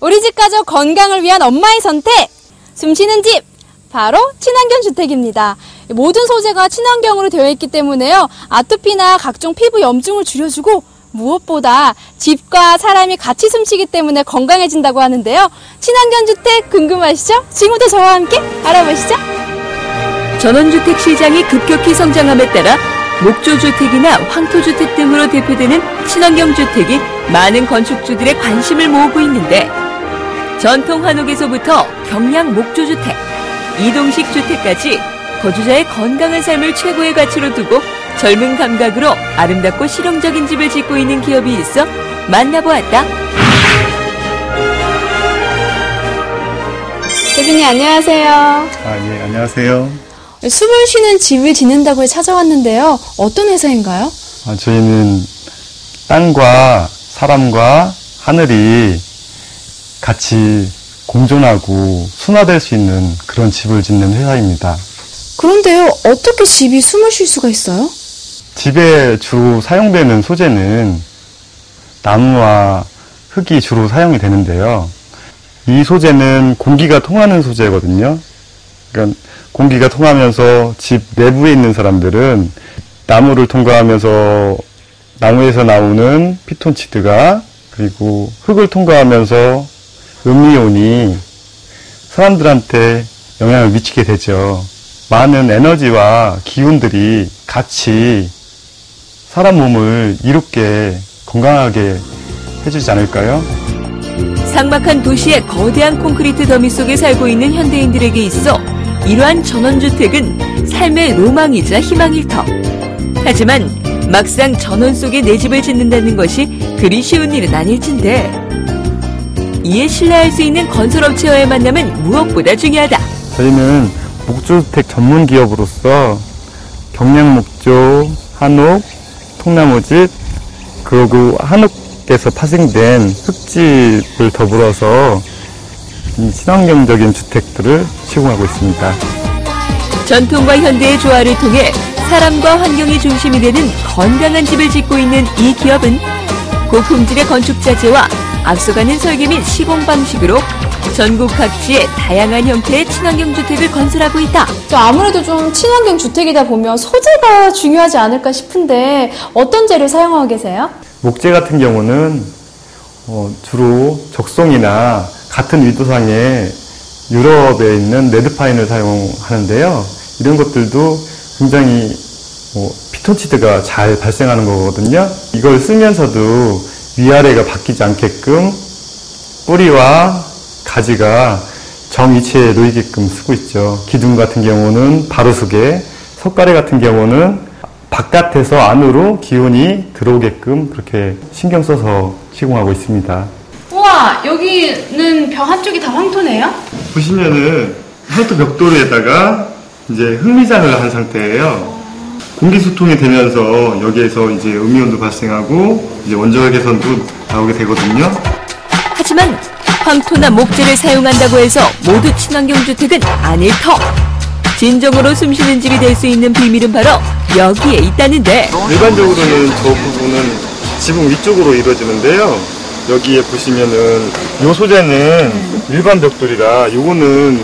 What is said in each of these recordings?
우리 집 가족 건강을 위한 엄마의 선택! 숨쉬는 집! 바로 친환경 주택입니다. 모든 소재가 친환경으로 되어 있기 때문에요. 아토피나 각종 피부 염증을 줄여주고 무엇보다 집과 사람이 같이 숨쉬기 때문에 건강해진다고 하는데요. 친환경 주택 궁금하시죠? 지금부터 저와 함께 알아보시죠. 전원주택 시장이 급격히 성장함에 따라 목조주택이나 황토주택 등으로 대표되는 친환경 주택이 많은 건축주들의 관심을 모으고 있는데 전통 한옥에서부터 경량 목조주택, 이동식 주택까지 거주자의 건강한 삶을 최고의 가치로 두고 젊은 감각으로 아름답고 실용적인 집을 짓고 있는 기업이 있어 만나보았다. 대표님 안녕하세요. 예, 안녕하세요. 숨을 쉬는 집을 짓는다고 찾아왔는데요. 어떤 회사인가요? 저희는 땅과 사람과 하늘이 같이 공존하고 순화될 수 있는 그런 집을 짓는 회사입니다. 그런데요, 어떻게 집이 숨을 쉴 수가 있어요? 집에 주로 사용되는 소재는 나무와 흙이 주로 사용이 되는데요. 이 소재는 공기가 통하는 소재거든요. 그러니까 공기가 통하면서 집 내부에 있는 사람들은 나무를 통과하면서 나무에서 나오는 피톤치드가 그리고 흙을 통과하면서 음이온이 사람들한테 영향을 미치게 되죠. 많은 에너지와 기운들이 같이 사람 몸을 이롭게 건강하게 해주지 않을까요? 삭막한 도시의 거대한 콘크리트 더미 속에 살고 있는 현대인들에게 있어 이러한 전원주택은 삶의 로망이자 희망일 터. 하지만 막상 전원 속에 내 집을 짓는다는 것이 그리 쉬운 일은 아닐진데 이에 신뢰할 수 있는 건설업체와의 만남은 무엇보다 중요하다. 저희는 목조주택 전문 기업으로서 경량목조, 한옥, 통나무집, 그리고 한옥에서 파생된 흙집을 더불어서 친환경적인 주택들을 시공하고 있습니다. 전통과 현대의 조화를 통해 사람과 환경이 중심이 되는 건강한 집을 짓고 있는 이 기업은 고품질의 건축 자재와 앞서가는 설계 및 시공 방식으로 전국 각지의 다양한 형태의 친환경 주택을 건설하고 있다. 아무래도 좀 친환경 주택이다 보면 소재가 중요하지 않을까 싶은데 어떤 재료 사용하고 계세요? 목재 같은 경우는 주로 적송이나 같은 위도상의 유럽에 있는 레드파인을 사용하는데요. 이런 것들도 굉장히 피톤치드가 잘 발생하는 거거든요. 이걸 쓰면서도 위아래가 바뀌지 않게끔 뿌리와 가지가 정위치에 놓이게끔 쓰고 있죠. 기둥 같은 경우는 바로 서게, 석가래 같은 경우는 바깥에서 안으로 기온이 들어오게끔 그렇게 신경 써서 시공하고 있습니다. 우와, 여기는 벽 한쪽이 다 황토네요? 보시면은 황토 벽돌에다가 이제 흙미장을 한 상태예요. 공기소통이 되면서 여기에서 이제 음이온도 발생하고 이제 원자력 개선도 나오게 되거든요. 하지만 황토나 목재를 사용한다고 해서 모두 친환경 주택은 아닐 터. 진정으로 숨쉬는 집이 될 수 있는 비밀은 바로 여기에 있다는데. 일반적으로는 저 부분은 지붕 위쪽으로 이루어지는데요. 여기에 보시면은 이 소재는 일반 벽돌이라 요거는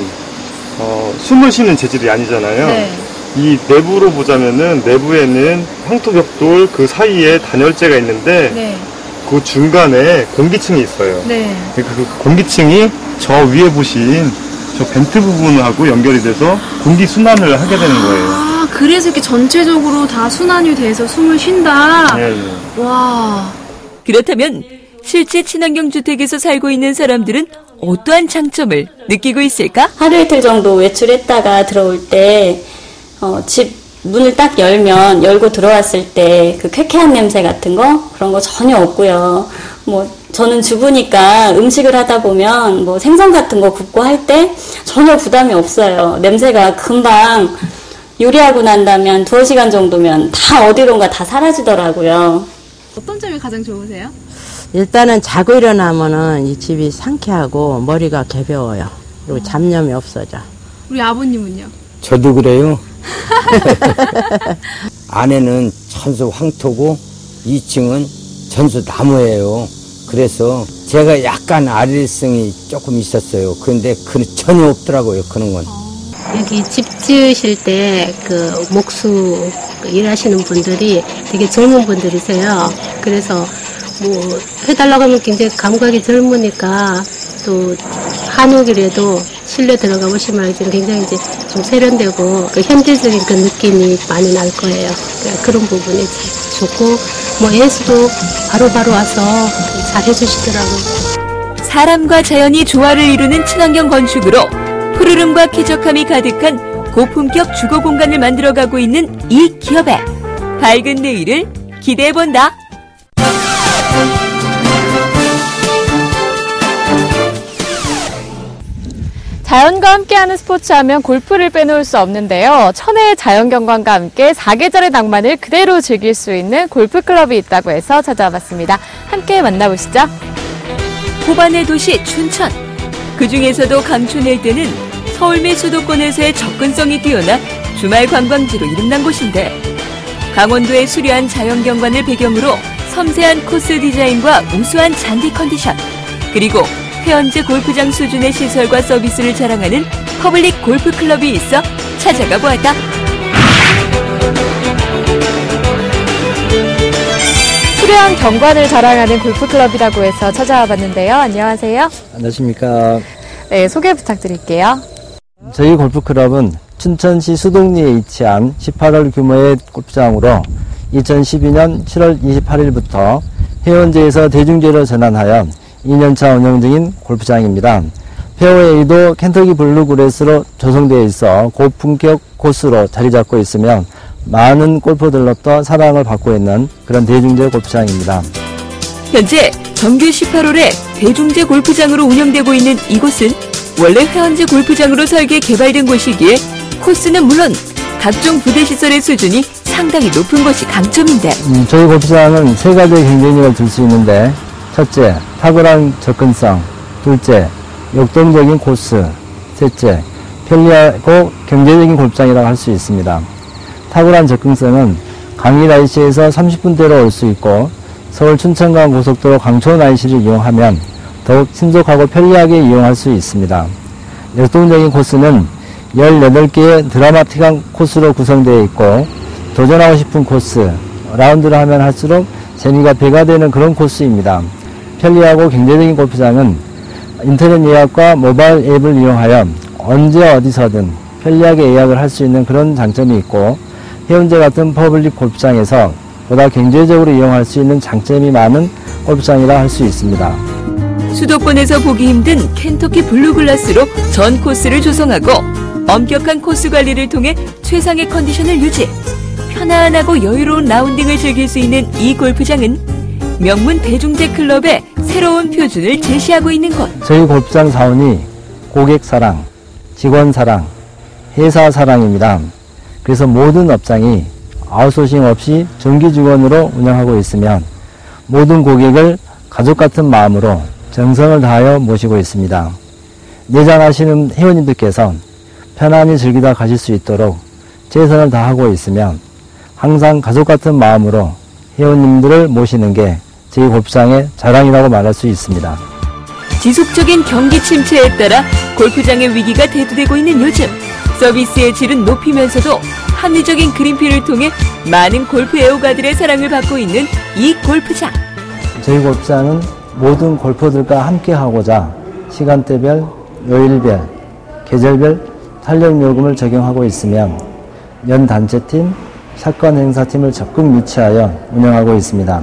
숨을 쉬는 재질이 아니잖아요. 네. 이 내부로 보자면은 내부에는 황토 벽돌 그 사이에 단열재가 있는데 네. 그 중간에 공기층이 있어요. 네. 그 공기층이 저 위에 보신 저 벤트 부분하고 연결이 돼서 공기 순환을 하게 되는 거예요. 아, 그래서 이렇게 전체적으로 다 순환이 돼서 숨을 쉰다. 네. 와. 그렇다면 실제 친환경 주택에서 살고 있는 사람들은 어떠한 장점을 느끼고 있을까? 하루 이틀 정도 외출했다가 들어올 때 집 문을 딱 열고 들어왔을 때 그 쾌쾌한 냄새 같은 거 그런 거 전혀 없고요. 저는 주부니까 음식을 하다 보면 생선 같은 거 굽고 할 때 전혀 부담이 없어요. 냄새가 금방 요리하고 난다면 2시간 정도면 다 어디론가 다 사라지더라고요. 어떤 점이 가장 좋으세요? 일단은 자고 일어나면은 이 집이 상쾌하고 머리가 가벼워요. 그리고 잡념이 없어져. 우리 아버님은요? 저도 그래요. 안에는 전수 황토고 2층은 전수 나무예요. 그래서 제가 약간 아릴성이 조금 있었어요. 그런데 전혀 없더라고요. 그런 건. 여기 집 지으실 때 그 목수 일하시는 분들이 되게 젊은 분들이세요. 그래서 뭐 해달라고 하면 굉장히 감각이 젊으니까 또 한옥이라도 실내 들어가 보시면 알지만 굉장히 이제 좀 세련되고 그 현대적인 그 느낌이 많이 날 거예요. 그런 부분이 좋고 뭐 예수도 바로바로 와서 잘 해주시더라고요. 사람과 자연이 조화를 이루는 친환경 건축으로 푸르름과 쾌적함이 가득한 고품격 주거 공간을 만들어가고 있는 이 기업의 밝은 내일을 기대해본다. 자연과 함께하는 스포츠 하면 골프를 빼놓을 수 없는데요. 천혜의 자연경관과 함께 사계절의 낭만을 그대로 즐길 수 있는 골프클럽이 있다고 해서 찾아와봤습니다. 함께 만나보시죠. 호반의 도시 춘천. 그중에서도 강촌 일대는 서울 및 수도권에서의 접근성이 뛰어나 주말 관광지로 이름난 곳인데 강원도의 수려한 자연경관을 배경으로 섬세한 코스 디자인과 우수한 잔디 컨디션 그리고 회원제 골프장 수준의 시설과 서비스를 자랑하는 퍼블릭 골프클럽이 있어 찾아가 보았다. 수려한 경관을 자랑하는 골프클럽이라고 해서 찾아와 봤는데요. 안녕하세요. 안녕하십니까. 네, 소개 부탁드릴게요. 저희 골프클럽은 춘천시 수동리에 위치한 18홀 규모의 골프장으로 2012년 7월 28일부터 회원제에서 대중제로 전환하여 2년차 운영 중인 골프장입니다. 페어웨이도 켄터키 블루그래스로 조성되어 있어 고품격 코스로 자리 잡고 있으며 많은 골퍼들로부터 사랑을 받고 있는 그런 대중제 골프장입니다. 현재 정규 18홀의 대중제 골프장으로 운영되고 있는 이곳은 원래 회원제 골프장으로 설계 개발된 곳이기에 코스는 물론 각종 부대시설의 수준이 상당히 높은 것이 강점인데 저희 골프장은 세 가지의 경쟁력을 줄 수 있는데 첫째, 탁월한 접근성. 둘째, 역동적인 코스. 셋째, 편리하고 경제적인 골프장이라고 할 수 있습니다. 탁월한 접근성은 강일 IC에서 30분대로 올 수 있고 서울 춘천간 고속도로 강촌 IC를 이용하면 더욱 신속하고 편리하게 이용할 수 있습니다. 역동적인 코스는 18개의 드라마틱한 코스로 구성되어 있고 도전하고 싶은 코스, 라운드를 하면 할수록 재미가 배가 되는 그런 코스입니다. 편리하고 경제적인 골프장은 인터넷 예약과 모바일 앱을 이용하여 언제 어디서든 편리하게 예약을 할 수 있는 그런 장점이 있고 회원제 같은 퍼블릭 골프장에서 보다 경제적으로 이용할 수 있는 장점이 많은 골프장이라 할 수 있습니다. 수도권에서 보기 힘든 켄터키 블루글라스로 전 코스를 조성하고 엄격한 코스 관리를 통해 최상의 컨디션을 유지, 편안하고 여유로운 라운딩을 즐길 수 있는 이 골프장은 명문 대중제 클럽의 새로운 표준을 제시하고 있는 곳. 저희 골프장 사원이 고객 사랑, 직원 사랑, 회사 사랑입니다. 그래서 모든 업장이 아웃소싱 없이 정규 직원으로 운영하고 있으면 모든 고객을 가족 같은 마음으로 정성을 다하여 모시고 있습니다. 내장하시는 회원님들께서 편안히 즐기다 가실 수 있도록 최선을 다하고 있으면 항상 가족 같은 마음으로 회원님들을 모시는 게 저희 골프장의 자랑이라고 말할 수 있습니다. 지속적인 경기 침체에 따라 골프장의 위기가 대두되고 있는 요즘 서비스의 질은 높이면서도 합리적인 그린피를 통해 많은 골프 애호가들의 사랑을 받고 있는 이 골프장. 저희 골프장은 모든 골퍼들과 함께 하고자 시간대별, 요일별, 계절별 탄력 요금을 적용하고 있으며 연 단체팀, 사건 행사팀을 적극 유치하여 운영하고 있습니다.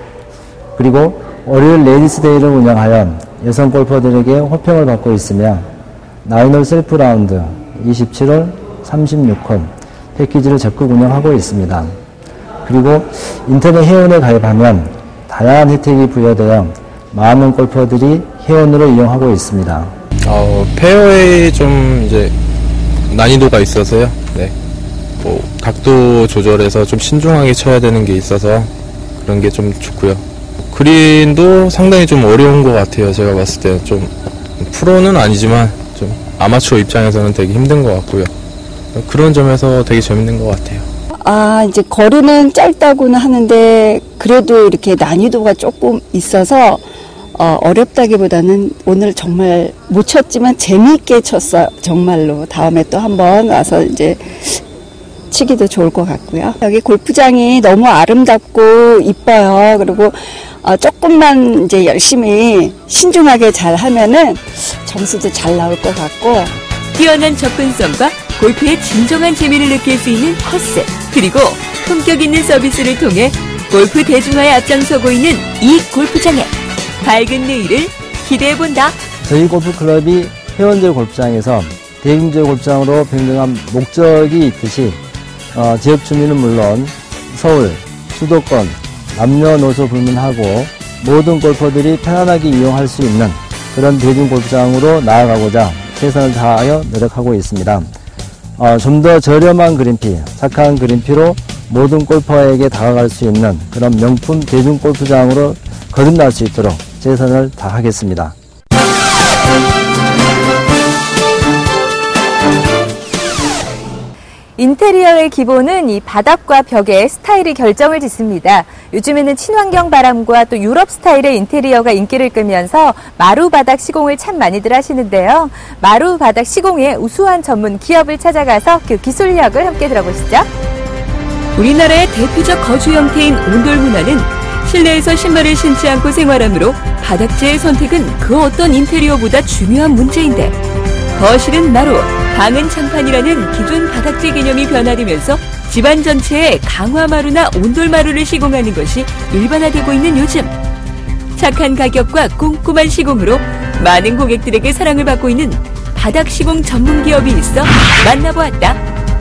그리고 월요일 레이디스데이를 운영하여 여성 골퍼들에게 호평을 받고 있으며 9홀 셀프 라운드, 27홀, 36홀 패키지를 적극 운영하고 있습니다. 그리고 인터넷 회원에 가입하면 다양한 혜택이 부여되어 많은 골퍼들이 회원으로 이용하고 있습니다. 페어웨이 좀 이제 난이도가 있어서요. 네. 뭐 각도 조절해서 좀 신중하게 쳐야 되는 게 있어서 그런 게 좀 좋고요. 그린도 상당히 좀 어려운 것 같아요. 제가 봤을 때 좀 프로는 아니지만 좀 아마추어 입장에서는 되게 힘든 것 같고요. 그런 점에서 되게 재밌는 것 같아요. 이제 거리는 짧다고는 하는데 그래도 이렇게 난이도가 조금 있어서 어렵다기보다는 오늘 정말 못 쳤지만 재미있게 쳤어요. 정말로. 다음에 또 한번 와서 이제 치기도 좋을 것 같고요. 여기 골프장이 너무 아름답고 이뻐요. 그리고 조금만 이제 열심히 신중하게 잘 하면은 점수도 잘 나올 것 같고. 뛰어난 접근성과 골프의 진정한 재미를 느낄 수 있는 코스, 그리고 품격 있는 서비스를 통해 골프 대중화에 앞장서고 있는 이 골프장의 밝은 내일을 기대해본다. 저희 골프클럽이 회원제 골프장에서 대중제 골프장으로 변경한 목적이 있듯이 지역 주민은 물론 서울, 수도권, 남녀노소 불문하고 모든 골퍼들이 편안하게 이용할 수 있는 그런 대중 골프장으로 나아가고자 최선을 다하여 노력하고 있습니다. 좀 더 저렴한 그린피, 착한 그린피로 모든 골퍼에게 다가갈 수 있는 그런 명품 대중 골프장으로 거듭날 수 있도록 최선을 다하겠습니다. 인테리어의 기본은 이 바닥과 벽의 스타일이 결정을 짓습니다. 요즘에는 친환경 바람과 또 유럽 스타일의 인테리어가 인기를 끌면서 마루 바닥 시공을 참 많이들 하시는데요. 마루 바닥 시공의 우수한 전문 기업을 찾아가서 그 기술력을 함께 들어보시죠. 우리나라의 대표적 거주 형태인 온돌 문화는 실내에서 신발을 신지 않고 생활하므로 바닥재의 선택은 그 어떤 인테리어보다 중요한 문제인데, 거실은 마루, 방은 장판이라는 기존 바닥재 개념이 변화되면서 집안 전체에 강화마루나 온돌마루를 시공하는 것이 일반화되고 있는 요즘. 착한 가격과 꼼꼼한 시공으로 많은 고객들에게 사랑을 받고 있는 바닥 시공 전문 기업이 있어 만나보았다.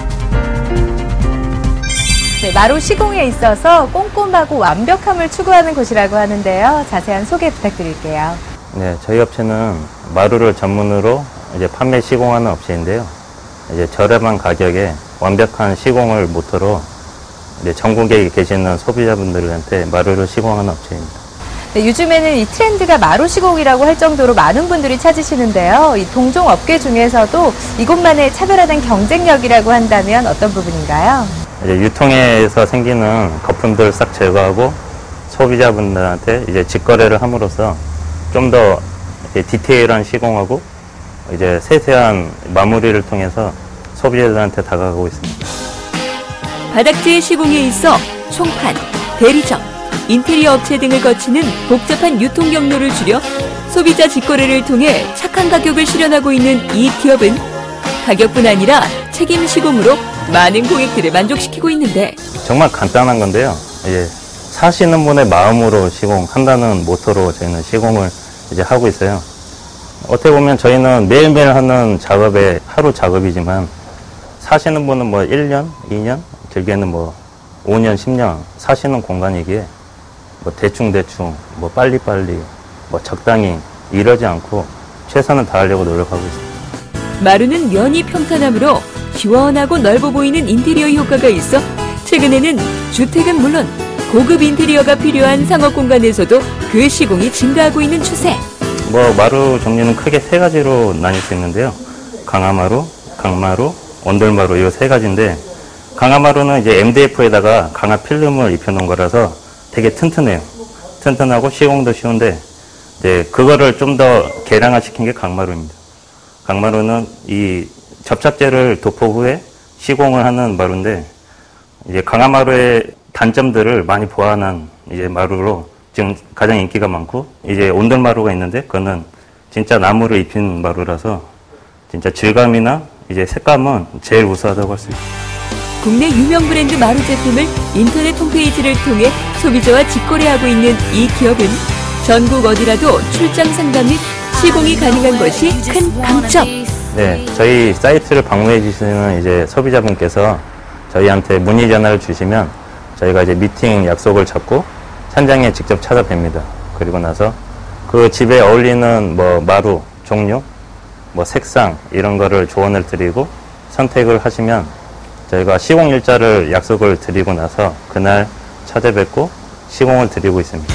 네, 마루 시공에 있어서 꼼꼼하고 완벽함을 추구하는 곳이라고 하는데요. 자세한 소개 부탁드릴게요. 네, 저희 업체는 마루를 전문으로 이제 판매 시공하는 업체인데요. 이제 저렴한 가격에 완벽한 시공을 모토로 이제 전국에 계시는 소비자분들한테 마루를 시공하는 업체입니다. 네, 요즘에는 이 트렌드가 마루 시공이라고 할 정도로 많은 분들이 찾으시는데요. 이 동종 업계 중에서도 이곳만의 차별화된 경쟁력이라고 한다면 어떤 부분인가요? 이제 유통에서 생기는 거품들을 싹 제거하고 소비자분들한테 이제 직거래를 함으로써 좀 더 디테일한 시공하고 이제 세세한 마무리를 통해서 소비자들한테 다가가고 있습니다. 바닥재의 시공에 있어 총판, 대리점, 인테리어 업체 등을 거치는 복잡한 유통 경로를 줄여 소비자 직거래를 통해 착한 가격을 실현하고 있는 이 기업은 가격뿐 아니라 책임 시공으로 많은 고객들을 만족시키고 있는데, 정말 간단한 건데요. 이제 사시는 분의 마음으로 시공한다는 모토로 저희는 시공을 이제 하고 있어요. 어떻게 보면 저희는 매일매일 하는 작업에 하루 작업이지만 사시는 분은 뭐 1년, 2년, 길게는 뭐 5년, 10년 사시는 공간이기에 뭐 대충대충, 뭐 빨리빨리, 뭐 적당히 이러지 않고 최선을 다하려고 노력하고 있습니다. 마루는 면이 평탄하므로 시원하고 넓어 보이는 인테리어 효과가 있어 최근에는 주택은 물론 고급 인테리어가 필요한 상업 공간에서도 그 시공이 증가하고 있는 추세. 뭐 마루 종류는 크게 세 가지로 나뉠 수 있는데요. 강화마루, 강마루, 온돌마루 이 세 가지인데, 강화마루는 이제 MDF에다가 강화 필름을 입혀놓은 거라서 되게 튼튼해요. 튼튼하고 시공도 쉬운데 이제 그거를 좀 더 개량화시킨 게 강마루입니다. 강마루는 이 접착제를 도포 후에 시공을 하는 마루인데, 이제 강화마루의 단점들을 많이 보완한 이제 마루로 지금 가장 인기가 많고, 이제 온돌마루가 있는데 그거는 진짜 나무를 입힌 마루라서 진짜 질감이나 이제 색감은 제일 우수하다고 할 수 있습니다. 국내 유명 브랜드 마루 제품을 인터넷 홈페이지를 통해 소비자와 직거래하고 있는 이 기업은 전국 어디라도 출장 상담 및 시공이 가능한 것이 큰 강점. 네, 저희 사이트를 방문해 주시는 이제 소비자분께서 저희한테 문의 전화를 주시면 저희가 이제 미팅 약속을 잡고 현장에 직접 찾아뵙니다. 그리고 나서 그 집에 어울리는 뭐 마루 종류, 뭐 색상 이런 거를 조언을 드리고 선택을 하시면 저희가 시공 일자를 약속을 드리고 나서 그날 찾아뵙고 시공을 드리고 있습니다.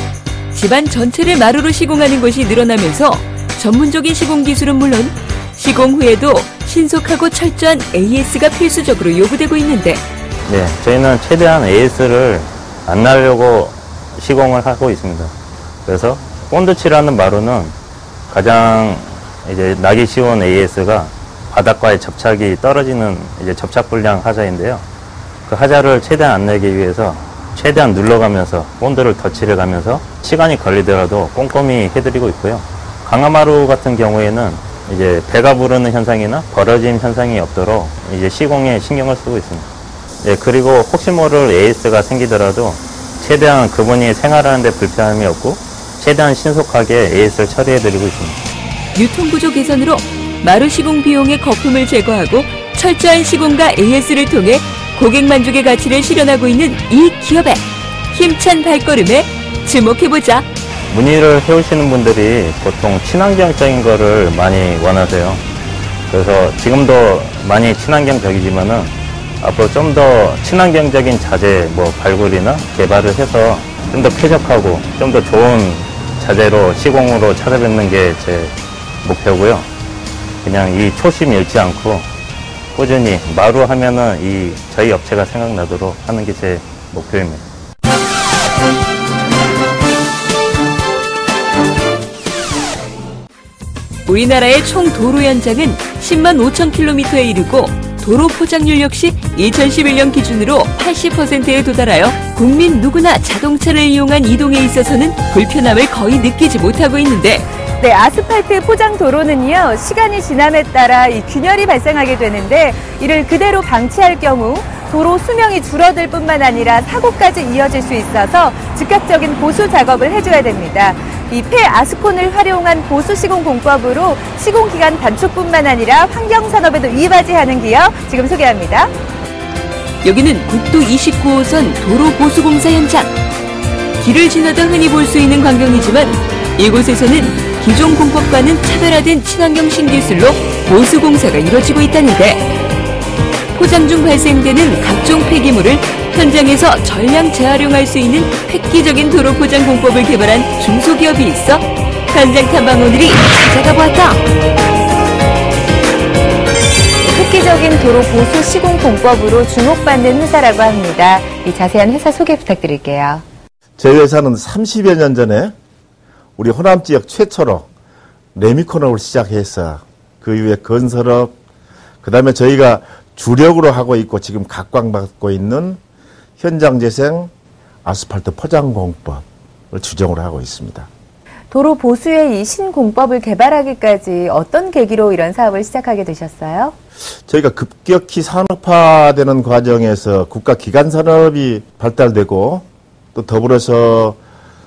집안 전체를 마루로 시공하는 곳이 늘어나면서 전문적인 시공 기술은 물론 시공 후에도 신속하고 철저한 AS가 필수적으로 요구되고 있는데, 네, 저희는 최대한 AS를 안 나려고 시공을 하고 있습니다. 그래서 본드치라는 마루는 가장 이제 나기 쉬운 AS가 바닥과의 접착이 떨어지는 이제 접착 불량 하자인데요. 그 하자를 최대한 안 내기 위해서 최대한 눌러가면서 본드를 덧칠해 가면서 시간이 걸리더라도 꼼꼼히 해드리고 있고요. 강화마루 같은 경우에는 이제 배가 부르는 현상이나 벌어짐 현상이 없도록 이제 시공에 신경을 쓰고 있습니다. 예, 그리고 혹시 모를 AS가 생기더라도 최대한 그분이 생활하는 데 불편함이 없고 최대한 신속하게 AS를 처리해드리고 있습니다. 유통구조 개선으로 마루 시공 비용의 거품을 제거하고 철저한 시공과 AS를 통해 고객 만족의 가치를 실현하고 있는 이 기업의 힘찬 발걸음에 주목해보자. 문의를 해오시는 분들이 보통 친환경적인 거를 많이 원하세요. 그래서 지금도 많이 친환경적이지만은 앞으로 좀 더 친환경적인 자재 발굴이나 개발을 해서 좀 더 쾌적하고 좀 더 좋은 자재로 시공으로 찾아뵙는 게 제 목표고요. 그냥 이 초심 잃지 않고 꾸준히 마루 하면은 저희 업체가 생각나도록 하는 게 제 목표입니다. 우리나라의 총 도로 연장은 10만 5천 킬로미터에 이르고 도로 포장률 역시 2011년 기준으로 80%에 도달하여 국민 누구나 자동차를 이용한 이동에 있어서는 불편함을 거의 느끼지 못하고 있는데, 네, 아스팔트 포장 도로는요, 시간이 지남에 따라 이 균열이 발생하게 되는데, 이를 그대로 방치할 경우 도로 수명이 줄어들 뿐만 아니라 사고까지 이어질 수 있어서 즉각적인 보수 작업을 해줘야 됩니다. 이 폐아스콘을 활용한 보수 시공 공법으로 시공 기간 단축뿐만 아니라 환경산업에도 이바지하는 기업 지금 소개합니다. 여기는 국도 29호선 도로 보수공사 현장. 길을 지나다 흔히 볼 수 있는 광경이지만 이곳에서는 기존 공법과는 차별화된 친환경 신기술로 보수공사가 이루어지고 있다는데, 포장 중 발생되는 각종 폐기물을 현장에서 전량 재활용할 수 있는 획기적인 도로 포장 공법을 개발한 중소기업이 있어 현장 탐방 오늘이 찾아가 보았다. 획기적인 도로 보수 시공 공법으로 주목받는 회사라고 합니다. 이 자세한 회사 소개 부탁드릴게요. 저희 회사는 30여 년 전에 우리 호남 지역 최초로 레미코너를 시작해서 그 이후에 건설업, 그 다음에 저희가 주력으로 하고 있고 지금 각광받고 있는 현장재생 아스팔트 포장공법을 주종으로 하고 있습니다. 도로 보수의 이 신공법을 개발하기까지 어떤 계기로 이런 사업을 시작하게 되셨어요? 저희가 급격히 산업화되는 과정에서 국가기관산업이 발달되고 또 더불어서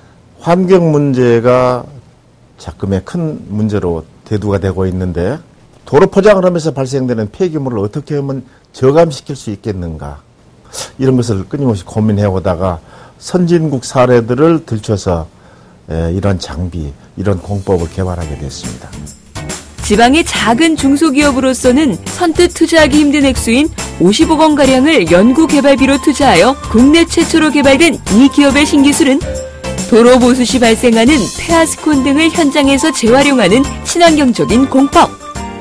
환경 문제가 자금의 큰 문제로 대두가 되고 있는데, 도로 포장을 하면서 발생되는 폐기물을 어떻게 하면 저감시킬 수 있겠는가, 이런 것을 끊임없이 고민해오다가 선진국 사례들을 들춰서 이런 장비, 이런 공법을 개발하게 됐습니다. 지방의 작은 중소기업으로서는 선뜻 투자하기 힘든 액수인 50억 원가량을 연구개발비로 투자하여 국내 최초로 개발된 이 기업의 신기술은 도로 보수 시 발생하는 폐아스콘 등을 현장에서 재활용하는 친환경적인 공법.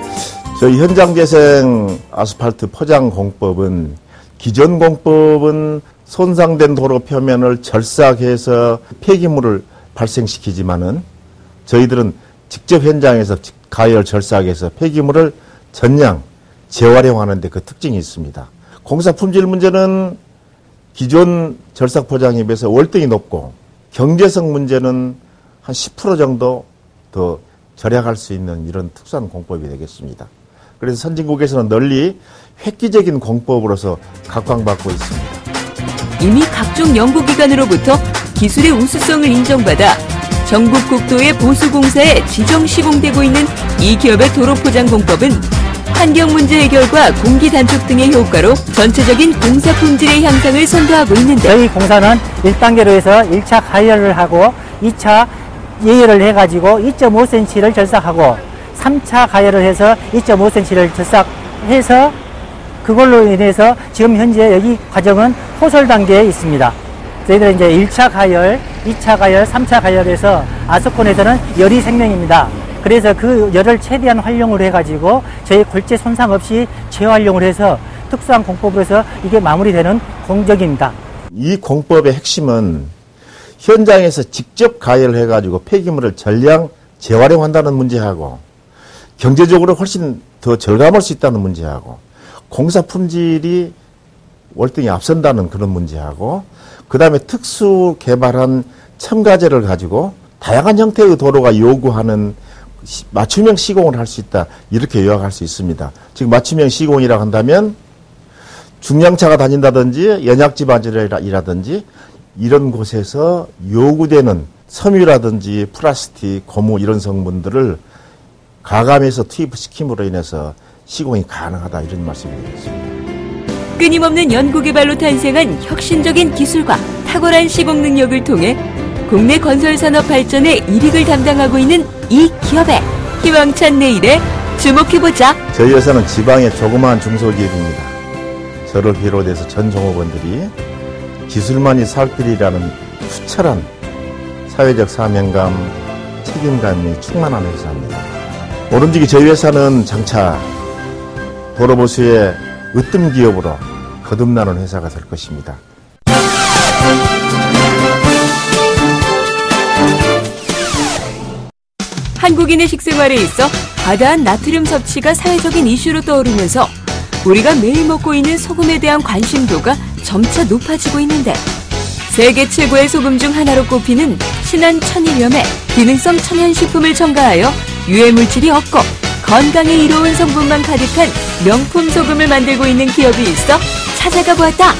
저희 현장재생 아스팔트 포장 공법은 기존 공법은 손상된 도로 표면을 절삭해서 폐기물을 발생시키지만은 저희들은 직접 현장에서 가열 절삭해서 폐기물을 전량 재활용하는 데 그 특징이 있습니다. 공사 품질 문제는 기존 절삭 포장에 비해서 월등히 높고 경제성 문제는 한 10% 정도 더 절약할 수 있는 이런 특수한 공법이 되겠습니다. 그래서 선진국에서는 널리 획기적인 공법으로서 각광받고 있습니다. 이미 각종 연구기관으로부터 기술의 우수성을 인정받아 전국 국도의 보수공사에 지정 시공되고 있는 이 기업의 도로 포장 공법은 환경 문제 해결과 공기 단축 등의 효과로 전체적인 공사 품질의 향상을 선도하고 있는데, 저희 공사는 1단계로 해서 1차 가열을 하고 2차 예열을 해가지고 2.5cm를 절삭하고 3차 가열을 해서 2.5cm를 절삭해서 그걸로 인해서 지금 현재 여기 과정은 호설 단계에 있습니다. 저희들은 이제 1차 가열, 2차 가열, 3차 가열에서 아스콘에서는 열이 생명입니다. 그래서 그 열을 최대한 활용을 해가지고 저희 골재 손상 없이 재활용을 해서 특수한 공법으로 해서 이게 마무리되는 공정입니다. 이 공법의 핵심은 현장에서 직접 가열해가지고 폐기물을 전량 재활용한다는 문제하고 경제적으로 훨씬 더 절감할 수 있다는 문제하고 공사 품질이 월등히 앞선다는 그런 문제하고 그 다음에 특수 개발한 첨가제를 가지고 다양한 형태의 도로가 요구하는 맞춤형 시공을 할 수 있다. 이렇게 요약할 수 있습니다. 즉 맞춤형 시공이라고 한다면 중량차가 다닌다든지 연약지바지라든지 이런 곳에서 요구되는 섬유라든지 플라스틱, 고무 이런 성분들을 가감해서 투입시킴으로 인해서 시공이 가능하다 이런 말씀드리겠습니다. 끊임없는 연구개발로 탄생한 혁신적인 기술과 탁월한 시공 능력을 통해 국내 건설산업 발전에 일익을 담당하고 있는 이 기업의 희망찬 내일에 주목해보자. 저희 회사는 지방의 조그마한 중소기업입니다. 저를 비롯해서 전 종업원들이 기술만이 살 길이라는 투철한 사회적 사명감, 책임감이 충만한 회사입니다. 오른쪽이 저희 회사는 장차 도로보수의 으뜸 기업으로 거듭나는 회사가 될 것입니다. 한국인의 식생활에 있어 과다한 나트륨 섭취가 사회적인 이슈로 떠오르면서 우리가 매일 먹고 있는 소금에 대한 관심도가 점차 높아지고 있는데 세계 최고의 소금 중 하나로 꼽히는 신한 천일염에 기능성 천연식품을 첨가하여 유해물질이 없고 건강에 이로운 성분만 가득한 명품 소금을 만들고 있는 기업이 있어 찾아가 보았다.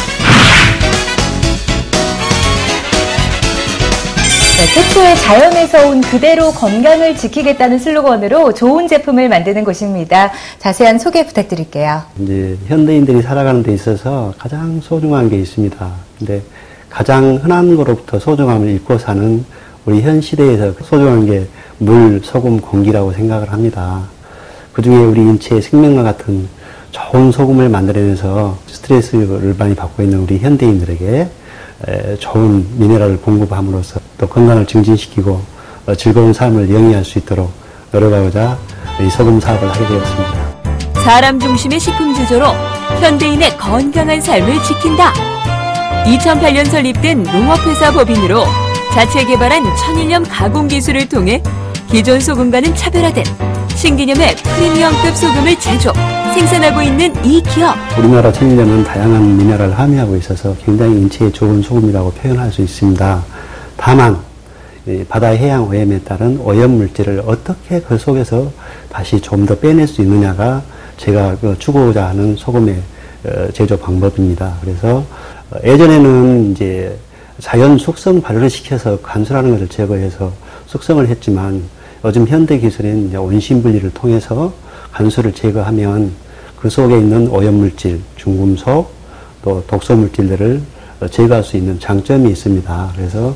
태초에 자연에서 온 그대로 건강을 지키겠다는 슬로건으로 좋은 제품을 만드는 곳입니다. 자세한 소개 부탁드릴게요. 이제 현대인들이 살아가는 데 있어서 가장 소중한 게 있습니다. 근데 가장 흔한 거로부터 소중함을 잃고 사는 우리 현 시대에서 소중한 게 물, 소금, 공기라고 생각을 합니다. 그 중에 우리 인체의 생명과 같은 좋은 소금을 만들어내서 스트레스를 많이 받고 있는 우리 현대인들에게 좋은 미네랄을 공급함으로써 또 건강을 증진시키고 즐거운 삶을 영위할 수 있도록 노력하고자 이 소금 사업을 하게 되었습니다. 사람 중심의 식품 제조로 현대인의 건강한 삶을 지킨다. 2008년 설립된 농업회사 법인으로 자체 개발한 천일염 가공 기술을 통해 기존 소금과는 차별화된 신개념의 프리미엄급 소금을 제조, 생산하고 있는 이 기업. 우리나라 천일염은 다양한 미네랄을 함유하고 있어서 굉장히 인체에 좋은 소금이라고 표현할 수 있습니다. 다만 바다의 해양 오염에 따른 오염 물질을 어떻게 그 속에서 다시 좀 더 빼낼 수 있느냐가 제가 추구하고자 하는 소금의 제조 방법입니다. 그래서 예전에는 이제 자연 숙성 발효를 시켜서 간수라는 것을 제거해서 숙성을 했지만 요즘 현대 기술은 이제 원심 분리를 통해서 간수를 제거하면 그 속에 있는 오염물질, 중금속, 또 독소물질들을 제거할 수 있는 장점이 있습니다. 그래서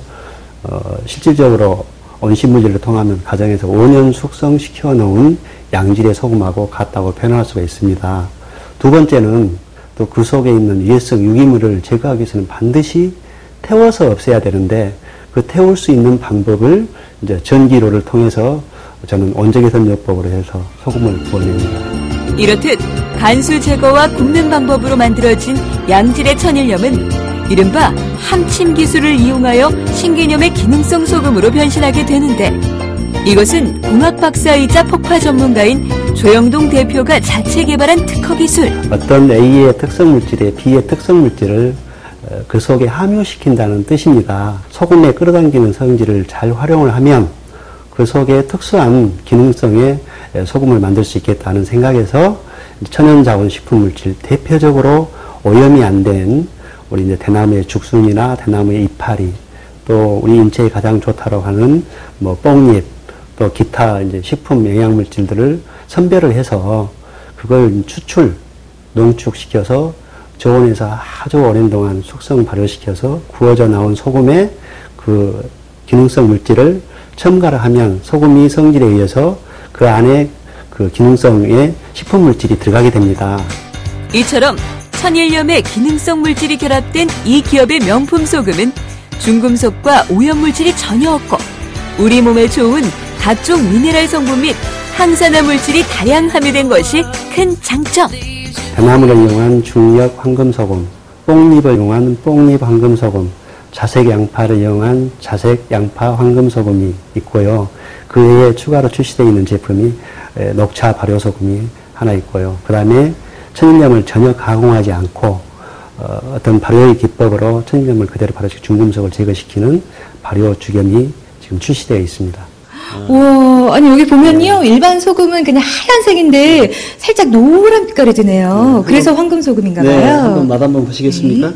실질적으로 원심물질을 통하면 가정에서 5년 숙성시켜 놓은 양질의 소금하고 같다고 표현할 수가 있습니다. 두 번째는 또 그 속에 있는 유해성 유기물을 제거하기 위해서는 반드시 태워서 없애야 되는데 그 태울 수 있는 방법을 이제 전기로를 통해서 저는 온적외선요법으로 해서 소금을 구워냅니다. 이렇듯 간수 제거와 굽는 방법으로 만들어진 양질의 천일염은 이른바 함침 기술을 이용하여 신개념의 기능성 소금으로 변신하게 되는데 이것은 공학 박사이자 폭파 전문가인 조영동 대표가 자체 개발한 특허 기술. 어떤 A의 특성 물질에 B의 특성 물질을 그 속에 함유시킨다는 뜻입니다. 소금에 끌어당기는 성질을 잘 활용을 하면 그 속에 특수한 기능성의 소금을 만들 수 있겠다는 생각에서 천연자원식품물질 대표적으로 오염이 안 된 우리 이제 대나무의 죽순이나 대나무의 이파리 또 우리 인체에 가장 좋다고 하는 뭐 뽕잎 또 기타 이제 식품 영양물질들을 선별을 해서 그걸 농축시켜서 저온에서 아주 오랜 동안 숙성 발효시켜서 구워져 나온 소금에 그 기능성 물질을 첨가를 하면 소금이 성질에 의해서 그 안에 그 기능성의 식품 물질이 들어가게 됩니다. 이처럼 천일염의 기능성 물질이 결합된 이 기업의 명품 소금은 중금속과 오염물질이 전혀 없고 우리 몸에 좋은 각종 미네랄 성분 및 항산화 물질이 다량 함유된 것이 큰 장점. 대나무를 이용한 중력 황금소금, 뽕잎을 이용한 뽕잎 황금소금, 자색 양파를 이용한 자색 양파 황금 소금이 있고요. 그 외에 추가로 출시되어 있는 제품이 녹차 발효 소금이 하나 있고요. 그 다음에 천일염을 전혀 가공하지 않고 어떤 발효의 기법으로 천일염을 그대로 발효시켜 중금속을 제거시키는 발효 주겸이 지금 출시되어 있습니다. 와, 아니 여기 보면요, 일반 소금은 그냥 하얀색인데 살짝 노란 빛깔이 드네요. 그래서 황금 소금인가 봐요. 네, 한번 맛 한번 보시겠습니까?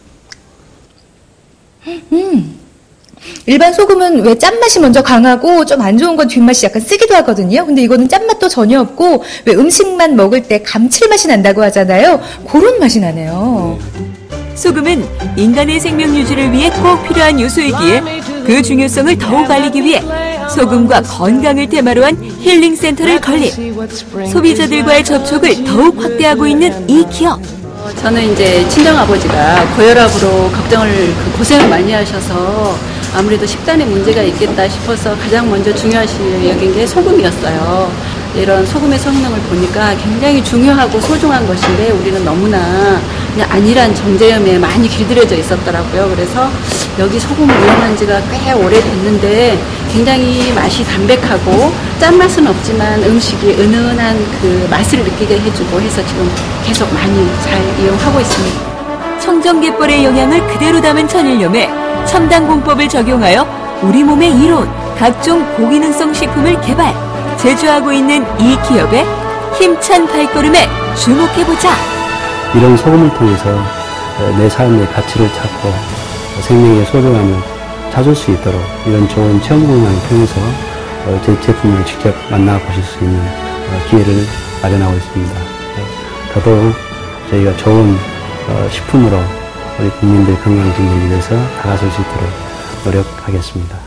일반 소금은 왜 짠맛이 먼저 강하고 좀 안 좋은 건 뒷맛이 약간 쓰기도 하거든요. 근데 이거는 짠맛도 전혀 없고 왜 음식만 먹을 때 감칠맛이 난다고 하잖아요. 그런 맛이 나네요. 소금은 인간의 생명 유지를 위해 꼭 필요한 요소이기에 그 중요성을 더욱 알리기 위해 소금과 건강을 테마로 한 힐링센터를 건립, 소비자들과의 접촉을 더욱 확대하고 있는 이 기업. 저는 이제 친정아버지가 고혈압으로 고생을 많이 하셔서 아무래도 식단에 문제가 있겠다 싶어서 가장 먼저 중요하시 여긴 게 소금이었어요. 이런 소금의 성능을 보니까 굉장히 중요하고 소중한 것인데 우리는 너무나 그냥 안일한 정제염에 많이 길들여져 있었더라고요. 그래서 여기 소금을 이용한 지가 꽤 오래됐는데 굉장히 맛이 담백하고 짠맛은 없지만 음식이 은은한 그 맛을 느끼게 해주고 해서 지금 계속 많이 잘 이용하고 있습니다. 청정갯벌의 영양을 그대로 담은 천일염에 첨단 공법을 적용하여 우리 몸에 이로운 각종 고기능성 식품을 개발, 제조하고 있는 이 기업의 힘찬 발걸음에 주목해보자. 이런 소금을 통해서 내 삶의 가치를 찾고 생명의 소중함을 찾을 수 있도록 이런 좋은 체험 공간을 통해서 제 제품을 직접 만나보실 수 있는 기회를 마련하고 있습니다. 더더욱 저희가 좋은 식품으로 우리 국민들 건강 증진을 위해서 다가설 수 있도록 노력하겠습니다.